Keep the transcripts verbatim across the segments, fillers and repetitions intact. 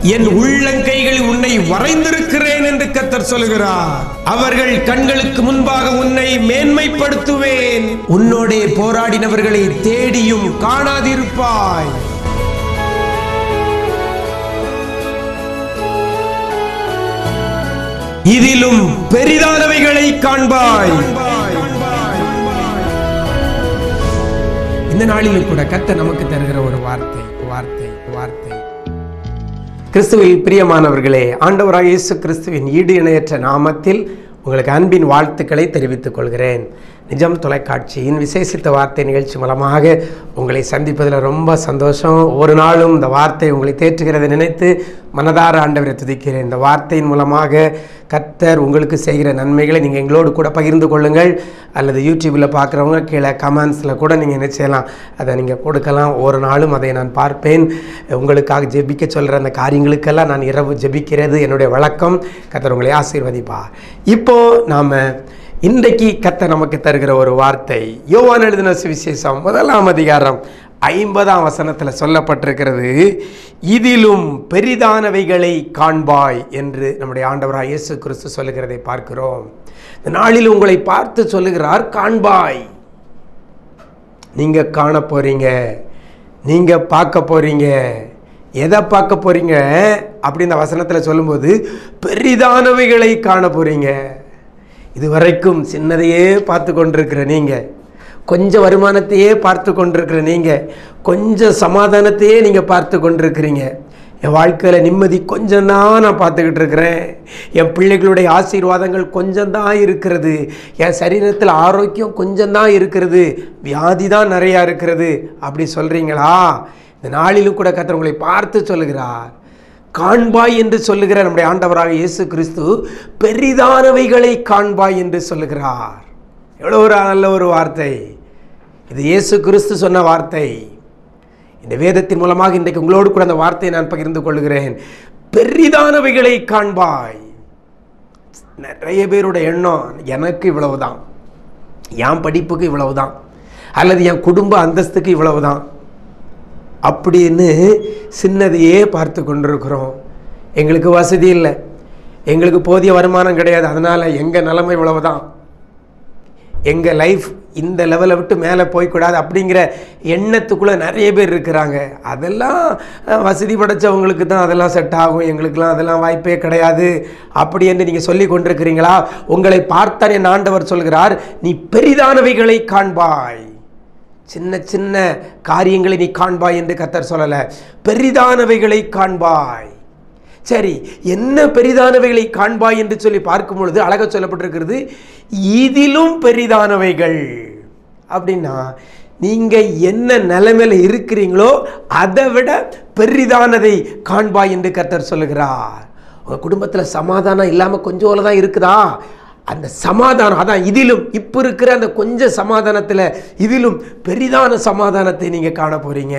என் உள்ளங்கைகளில் உன்னை வரைந்திருக்கிறேன் என்று கர்த்தர் சொல்கிறார். அவர்கள் கண்களுக்கு முன்பாக உன்னை மேன்மைப்படுத்துவேன். உன்னோடே போராடினவர்களை தேடியும் காணாதிருப்பாய். இதிலும் பெரிதானவைகளை காண்பாய். இந்த நாளிலும் கூட கர்த்தர் நமக்கு தருகிற ஒரு வார்த்தை வார்த்தை வார்த்தை கிறிஸ்துவில் பிரியமானவர்களே, ஆண்டவராகிய இயேசு கிறிஸ்துவின் ஈடு இணையற்ற நாமத்தில் உங்களுக்கு அன்பின் வாழ்த்துக்களை தெரிவித்துக் கொள்கிறேன். நிஜம் தொலைக்காட்சியின் விசேஷித்த வார்த்தை நிகழ்ச்சி மூலமாக உங்களை சந்திப்பதில் ரொம்ப சந்தோஷம். ஒரு நாளும் இந்த வார்த்தை உங்களை தேற்றுகிறதை நினைத்து மனதார ஆண்டவரை துதிக்கிறேன். இந்த வார்த்தையின் மூலமாக கர்த்தர் உங்களுக்கு செய்கிற நன்மைகளை நீங்கள் எங்களோடு கூட பகிர்ந்து கொள்ளுங்கள். அல்லது யூடியூப்பில் பார்க்குறவங்க கீழே கமெண்ட்ஸில் கூட நீங்கள் என்ன செய்யலாம், அதை நீங்கள் கொடுக்கலாம். ஒரு நாளும் அதை நான் பார்ப்பேன். உங்களுக்காக ஜெபிக்க சொல்கிற அந்த காரியங்களுக்கெல்லாம் நான் இரவு ஜெபிக்கிறது என்னுடைய வழக்கம். கர்த்தர் உங்களை ஆசீர்வதிப்பார். இப்போது நாம் இன்றைக்கு கர்த்தர் நமக்கு தருகிற ஒரு வார்த்தை யோவான் எழுதின சுவிசேஷம் முதலாம் அதிகாரம் ஐம்பதாம் வசனத்தில் சொல்லப்பட்டிருக்கிறது. இதிலும் பெரிதானவைகளை காண்பாய் என்று நம்முடைய ஆண்டவராக இயேசு கிறிஸ்து சொல்லுகிறதை பார்க்கிறோம். இந்த நாளில் உங்களை பார்த்து சொல்லுகிறார், காண்பாய். நீங்க காண போறீங்க, நீங்க பார்க்க போறீங்க. எதை பார்க்க போறீங்க அப்படி இந்த வசனத்தில் சொல்லும்போது பெரிதானவைகளை காண போறீங்க. இதுவரைக்கும் சின்னதையே பார்த்து கொண்டிருக்கிற நீங்கள், கொஞ்சம் வருமானத்தையே பார்த்து கொண்டிருக்கிற நீங்கள், கொஞ்சம் சமாதானத்தையே நீங்கள் பார்த்து கொண்டிருக்கிறீங்க. என் வாழ்க்கையில் நிம்மதி கொஞ்சம்தான் நான் பார்த்துக்கிட்டு இருக்கிறேன். என் பிள்ளைகளுடைய ஆசீர்வாதங்கள் கொஞ்சம்தான் இருக்கிறது. என் சரீரத்தில் ஆரோக்கியம் கொஞ்சம்தான் இருக்கிறது. வியாதி தான் நிறையா இருக்கிறது. அப்படி சொல்கிறீங்களா? இந்த நாளிலும் கூட கர்த்தர் உங்களை பார்த்து சொல்லுகிறார், காண்பாய் என்று சொல்லுகிற நம்முடைய ஆண்டவராக இயேசு கிறிஸ்து பெரிதானவைகளை காண்பாய் என்று சொல்லுகிறார். எவ்வளோ ஒரு நல்ல ஒரு வார்த்தை இது! இயேசு கிறிஸ்து சொன்ன வார்த்தை. இந்த வேதத்தின் மூலமாக இன்றைக்கு உங்களோடு கூட அந்த வார்த்தையை நான் பகிர்ந்து கொள்கிறேன். பெரிதானவைகளை காண்பாய். நிறைய பேருடைய எண்ணம், எனக்கு இவ்வளவுதான், என் படிப்புக்கு இவ்வளவுதான், அல்லது என் குடும்ப அந்தஸ்துக்கு இவ்வளவுதான் அப்படின்னு சின்னதையே பார்த்து கொண்டிருக்கிறோம். எங்களுக்கு வசதி இல்லை, எங்களுக்கு போதிய வருமானம் கிடையாது, அதனால் எங்கள் நிலைமை இவ்வளவுதான், எங்கள் லைஃப் இந்த லெவலை விட்டு மேலே போய்க்கூடாது அப்படிங்கிற எண்ணத்துக்குள்ளே நிறைய பேர் இருக்கிறாங்க. அதெல்லாம் வசதி படைத்தவங்களுக்கு தான் அதெல்லாம் செட் ஆகும், எங்களுக்கெல்லாம் அதெல்லாம் வாய்ப்பே கிடையாது அப்படி என்று நீங்கள் சொல்லி கொண்டிருக்கிறீங்களா? உங்களை பார்த்தால் என் ஆண்டவர் சொல்கிறார், நீ பெரிதானவைகளை காண்பாய். சின்ன சின்ன காரியங்களை நீ காண்பாய் என்று கர்த்தர் சொல்லலை, பெரிதானவைகளை காண்பாய். சரி, என்ன பெரிதானவைகளை காண்பாய் என்று சொல்லி பார்க்கும் பொழுது அழகாக சொல்லப்பட்டிருக்கிறது, இதிலும் பெரிதானவைகள். அப்படின்னா நீங்கள் என்ன நிலைமையில் இருக்கிறீங்களோ அதை விட பெரிதானதை காண்பாய் என்று கர்த்தர் சொல்லுகிறார். உங்கள் குடும்பத்தில் சமாதானம் இல்லாமல் கொஞ்சம் தான் இருக்குதா? அந்த சமாதானம், அதான் இதிலும் இப்போ இருக்கிற அந்த கொஞ்சம் சமாதானத்தில் இதிலும் பெரிதான சமாதானத்தை நீங்கள் காண போறீங்க.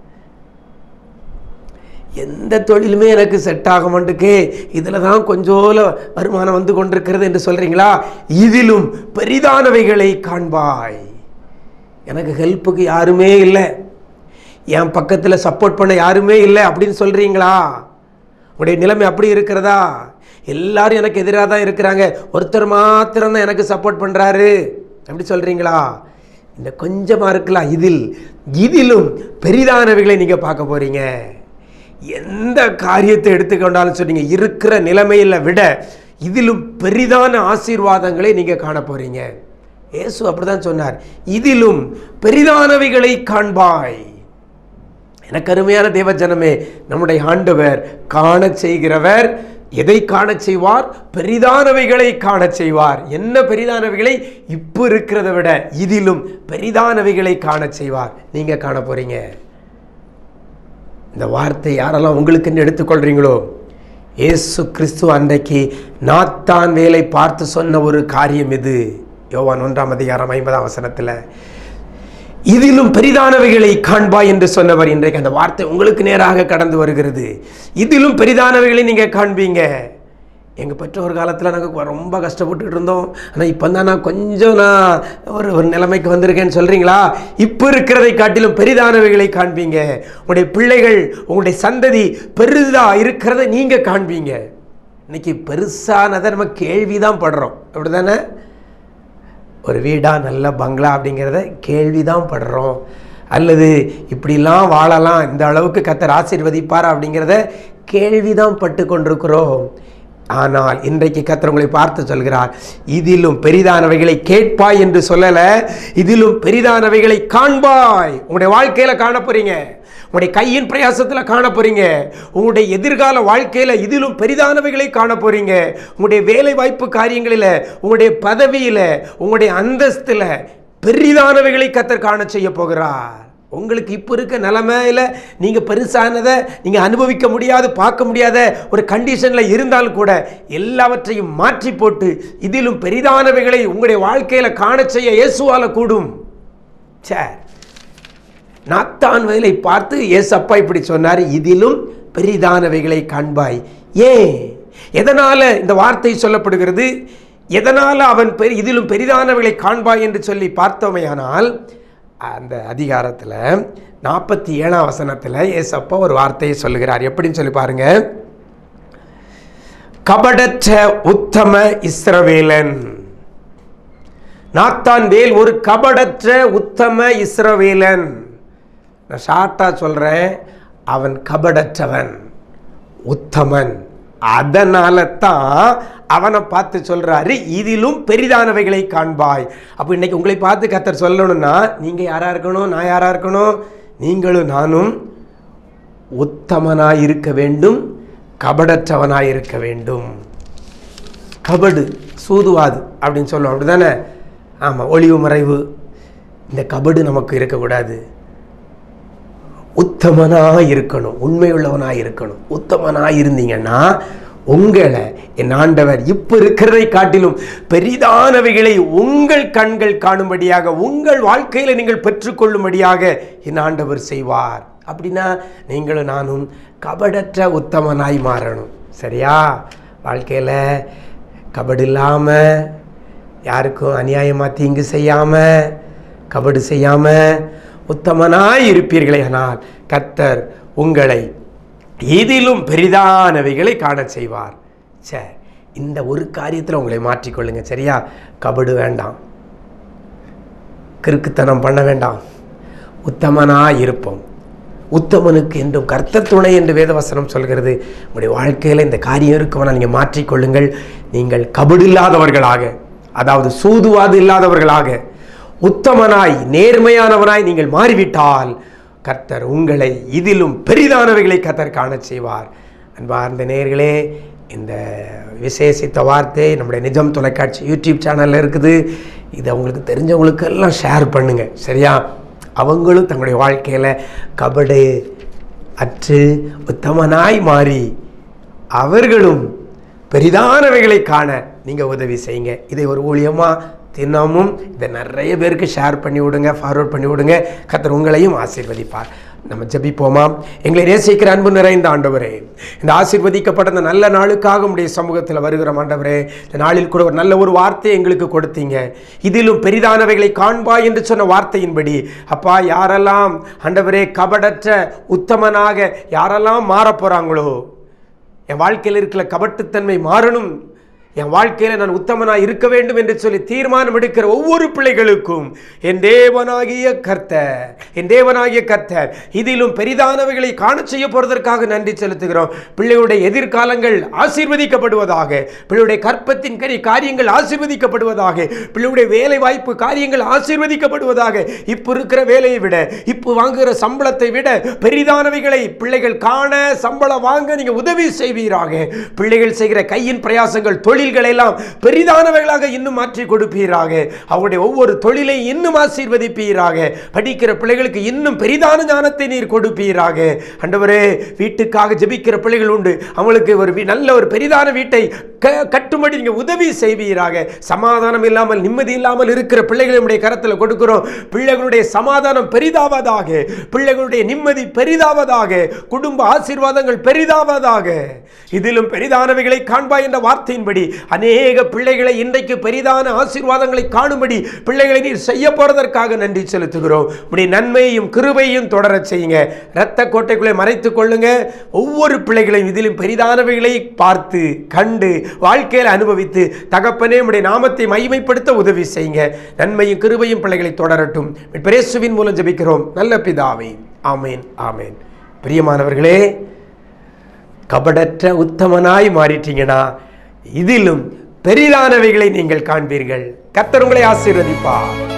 எந்த தொழிலுமே எனக்கு செட் ஆக மாட்டுக்கு, இதில் தான் கொஞ்சம் வருமானம் வந்து கொண்டிருக்கிறது என்று சொல்கிறீங்களா? இதிலும் பெரிதானவைகளை காண்பாய். எனக்கு ஹெல்ப்புக்கு யாருமே இல்லை, என் பக்கத்தில் சப்போர்ட் பண்ண யாருமே இல்லை அப்படின்னு சொல்கிறீங்களா? உங்களுடைய நிலைமை அப்படி இருக்கிறதா? எல்லாரும் எனக்கு எதிராக தான் இருக்கிறாங்க, ஒருத்தர் மாத்திரம் தான் எனக்கு சப்போர்ட் பண்ணுறாரு அப்படி சொல்கிறீங்களா? இந்த கொஞ்சமாக இருக்கலாம், இதில் இதிலும் பெரிதானவைகளை நீங்கள் பார்க்க போகிறீங்க. எந்த காரியத்தை எடுத்துக்கொண்டாலும் சொன்னீங்க, இருக்கிற நிலைமையில் விட இதிலும் பெரிதான ஆசீர்வாதங்களை நீங்கள் காண போகிறீங்க. இயேசு அப்படிதான் சொன்னார், இதிலும் பெரிதானவைகளை காண்பாய். எனக்கு அருமையான தேவ ஜனமே, நம்முடைய ஆண்டவர் காண செய்கிறவர். எதை காண செய்வார்? பெரிதானவைகளை காண செய்வார். என்ன பெரிதானவைகளை? இப்போ இருக்கிறத விட இதிலும் பெரிதானவைகளை காண செய்வார். நீங்க காண போறீங்க. இந்த வார்த்தை யாரெல்லாம் உங்களுக்கு எடுத்துக்கொள்றீங்களோ, இயேசு கிறிஸ்து அன்றைக்கு நாத்தான் வேலை பார்த்து சொன்ன ஒரு காரியம் இது. யோவான் ஒன்றாம் அதிகாரம் ஐம்பதாம் வசனத்தில் இதிலும் பெரிதானவைகளை காண்பாய் என்று சொன்னவர். இன்றைக்கு அந்த வார்த்தை உங்களுக்கு நேராக கடந்து வருகிறது. இதிலும் பெரிதானவைகளை நீங்க காண்பீங்க. எங்கள் பெற்றோர் காலத்தில் நாங்கள் ரொம்ப கஷ்டப்பட்டுட்டு இருந்தோம், ஆனால் இப்போ தான் நான் கொஞ்சம் நான் ஒரு ஒரு நிலைமைக்கு வந்திருக்கேன்னு சொல்கிறீங்களா? இப்போ இருக்கிறதை காட்டிலும் பெரிதானவைகளை காண்பீங்க. உங்களுடைய பிள்ளைகள், உங்களுடைய சந்ததி பெரிதாக இருக்கிறத நீங்கள் காண்பீங்க. இன்னைக்கு பெருசானதை நம்ம கேள்வி தான் படுறோம், அப்படி தானே? ஒரு வீடா, நல்ல பங்களா அப்படிங்கிறத கேள்வி தான் படுறோம். அல்லது இப்படிலாம் வாழலாம், இந்த அளவுக்கு கர்த்தர் ஆசீர்வதிப்பாரா அப்படிங்கிறத கேள்வி தான் பட்டு கொண்டிருக்கிறோம். ஆனால் இன்றைக்கு கர்த்தர் உங்களை பார்த்து சொல்கிறார், இதிலும் பெரிதானவைகளை கேட்பாய் என்று சொல்லல, இதிலும் பெரிதானவைகளை காண்பாய். உங்களுடைய வாழ்க்கையில காண போறீங்க, உங்களுடைய கையின் பிரயாசத்தில் காண போறீங்க, உங்களுடைய எதிர்கால வாழ்க்கையில இதிலும் பெரிதானவைகளை காண போறீங்க. உங்களுடைய வேலை வாய்ப்பு காரியங்களில், உங்களுடைய பதவியில, உங்களுடைய அந்தஸ்துல பெரிதானவைகளை கர்த்தர் காண செய்ய போகிறார். உங்களுக்கு இப்போ இருக்க நிலைமையில் நீங்கள் பெருசானதை நீங்கள் அனுபவிக்க முடியாது, பார்க்க முடியாத ஒரு கண்டிஷனில் இருந்தாலும் கூட எல்லாவற்றையும் மாற்றி போட்டு இதிலும் பெரிதானவைகளை உங்களுடைய வாழ்க்கையில் காண செய்ய இயேசுவால கூடும். சே, நாத்தான் வேலை பார்த்து இயேசப்பா இப்படி சொன்னார், இதிலும் பெரிதானவைகளை காண்பாய். ஏன், எதனால இந்த வார்த்தை சொல்லப்படுகிறது? எதனால அவன் பெரி இதிலும் பெரிதானவைகளை காண்பாய் என்று சொல்லி பார்த்தோமையானால், அந்த அதிகாரத்தில் நாற்பத்தி ஏழாம் வசனத்தில் ஏசப்பா ஒரு வார்த்தையை சொல்லுகிறார். எப்படின்னு சொல்லி பாருங்க. கபடற்ற உத்தம இஸ்ரவேலன். நாத்தான் வேல் ஒரு கபடற்ற உத்தம இஸ்ரவேலன். நான் ஷார்ட்டா சொல்றேன், அவன் கபடற்றவன், உத்தமன். அதனால தான் அவனை பார்த்து சொல்றாரு, இதிலும் பெரிதானவைகளை காண்பாய். அப்போ இன்னைக்கு உங்களை பார்த்து கர்த்தர் சொல்லணும்னா நீங்க யாரா இருக்கணும், நான் யாரா இருக்கணும்? நீங்களும் நானும் உத்தமனாய் இருக்க வேண்டும், கபடற்றவனாய் இருக்க வேண்டும். கபடு, சூதுவாது அப்படின்னு சொல்லுவோம், அப்படிதானே? ஆமா, ஒளிவு மறைவு, இந்த கபடு நமக்கு இருக்கக்கூடாது. உத்தமனாய் இருக்கணும், உண்மையுள்ளவனாய் இருக்கணும். உத்தமனாய் இருந்தீங்கன்னா உங்களை என் ஆண்டவர் இப்ப இருக்கிறதை காட்டிலும் பெரிதானவைகளை உங்கள் கண்கள் காணும்படியாக, உங்கள் வாழ்க்கையில நீங்கள் பெற்றுக்கொள்ளும்படியாக என் ஆண்டவர் செய்வார். அப்படின்னா நீங்களும் நானும் கபடற்ற உத்தமனாய் மாறணும். சரியா? வாழ்க்கையில கபடு இல்லாம, யாருக்கும் அநியாயமா தீங்கு செய்யாம, கபடு செய்யாம உத்தமனாய் இருப்பீர்களே ஆனால் கர்த்தர் உங்களை இதிலும் பெரிதானவைகளை காண செய்வார். சரி, இந்த ஒரு காரியத்தில் உங்களை மாற்றிக்கொள்ளுங்க. சரியா? கபடு வேண்டாம், கிறுக்குத்தனம் பண்ண வேண்டாம், உத்தமனாய் இருப்போம். உத்தமனுக்கு என்றும் கர்த்தர் துணை என்று வேதவசனம் சொல்கிறது. உங்களுடைய வாழ்க்கையில் இந்த காரியம் இருக்குமானால் நீங்கள் மாற்றிக்கொள்ளுங்கள். நீங்கள் கபடு இல்லாதவர்களாக, அதாவது சூதுவாது இல்லாதவர்களாக, உத்தமனாய் நேர்மையானவனாய் நீங்கள் மாறிவிட்டால் கர்த்தர் உங்களை இதிலும் பெரிதானவைகளை கர்த்தர் காண செய்வார். அன்பார்ந்த நேயர்களே, இந்த விசேஷித்த வார்த்தை நம்முடைய நிஜம் தொலைக்காட்சி யூடியூப் சேனலில் இருக்குது. இதை அவங்களுக்கு தெரிஞ்சவங்களுக்கு எல்லாம் ஷேர் பண்ணுங்க. சரியா? அவங்களும் தங்களுடைய வாழ்க்கையில் கபடு அற்று உத்தமனாய் மாறி அவர்களும் பெரிதானவைகளை காண நீங்கள் உதவி செய்யுங்க. இதை ஒரு ஊழியமாக தினமும் இதை நிறைய பேருக்கு ஷேர் பண்ணி விடுங்க, ஃபார்வர்ட் பண்ணி விடுங்க. கர்த்தர் உங்களையும் ஆசீர்வதிப்பார். நம்ம ஜெபிப்போமா? எங்களை நேசிக்கிற அன்பு நிறைந்த ஆண்டவரே, இந்த ஆசீர்வதிக்கப்பட்ட இந்த நல்ல நாளுக்காக உடைய சமூகத்தில் வருகிற ஆண்டவரே, இந்த நாளில் கூட ஒரு நல்ல ஒரு வார்த்தையை எங்களுக்கு கொடுத்தீங்க. இதிலும் பெரிதானவைகளை காண்பாய் என்று சொன்ன வார்த்தையின்படி அப்பா, யாரெல்லாம் ஆண்டவரே கபடற்ற உத்தமனாக யாரெல்லாம் மாற போறாங்களோ, என் வாழ்க்கையில் இருக்கிற கபட்டுத்தன்மை மாறணும், என் வாழ்க்கையில் நான் உத்தமனாய் இருக்க வேண்டும் என்று சொல்லி தீர்மானம் எடுக்கிற ஒவ்வொரு பிள்ளைகளுக்கும் என் தேவனாகிய கர்த்தர் என் தேவனாகிய கர்த்தர் இதிலும் பெரிதானவைகளை காண செய்ய போறதற்காக நன்றி செலுத்துகிறோம். பிள்ளைகளுடைய எதிர்காலங்கள் ஆசீர்வதிக்கப்படுவதாக, பிள்ளையுடைய கற்பத்தின் கனி காரியங்கள் ஆசீர்வதிக்கப்படுவதாக, பிள்ளையுடைய வேலை வாய்ப்பு காரியங்கள் ஆசீர்வதிக்கப்படுவதாக. இப்போ இருக்கிற வேலையை விட, இப்போ வாங்குகிற சம்பளத்தை விட பெரிதானவைகளை பிள்ளைகள் காண, சம்பளம் வாங்க நீங்க உதவி செய்வீராக. பிள்ளைகள் செய்கிற கையின் பிரயாசங்கள், தொழில் தொழில்களை எல்லாம் பெரிதானவைகளாக இன்னும் மாற்றி கொடுப்பீராக. அவருடைய ஒவ்வொரு தொழிலை இன்னும் ஆசீர்வதிப்பீராக. படிக்கிற பிள்ளைகளுக்கு இன்னும் பெரிதான ஞானத்தை நீர் கொடுப்பீராக. ஆண்டவரே, வீட்டுக்காக ஜெபிக்கிற பிள்ளைகள் உண்டு, அவங்களுக்கு ஒரு நல்ல ஒரு பெரிதான வீட்டை கட்டும்படி நீங்க உதவி செய்வீராக. சமாதானம் இல்லாமல் நிம்மதி இல்லாமல் இருக்கிற பிள்ளைகளை உடைய கரத்தில் கொடுக்கிறோம். பிள்ளைகளுடைய சமாதானம் பெரிதாவதாக, பிள்ளைகளுடைய நிம்மதி பெரிதாவதாக, குடும்ப ஆசீர்வாதங்கள் பெரிதாவதாக. இதிலும் பெரிதானவைகளை காண்பாய் என்ற வார்த்தையின்படி அநேக பிள்ளைகளை இன்றைக்கு பெரிதான ஆசீர்வாதங்களை காணும்படி பிள்ளைகளை நீர் செய்ய போறதற்காக நன்றி செலுத்துகிறோம். உடைய நன்மையையும் கிருபையும் தொடரச் செய்யுங்க. இரத்த கோட்டைக்குள்ளே மறைத்துக் கொள்ளுங்க. ஒவ்வொரு பிள்ளைகளையும் இதிலும் பெரிதானவைகளை பார்த்து கண்டு வாழ்க்கையில் அனுபவித்து தகப்பனே உடைய நாமத்தை மகிமைப்படுத்த உதவி செய்யுங்க. நன்மையும் கிருபையும் பிள்ளைகளை தொடரட்டும். இயேசுவின் மூலம் ஜெபிக்கிறோம் நல்ல பிதாவே. ஆமேன், ஆமேன். பிரியமானவர்களே, கபடற்ற உத்தமனாய் மாறிட்டீங்கன்னா இதிலும் பெரிதானவைகளை நீங்கள் காண்பீர்கள். கர்த்தர் உங்களை ஆசீர்வதிப்பார்.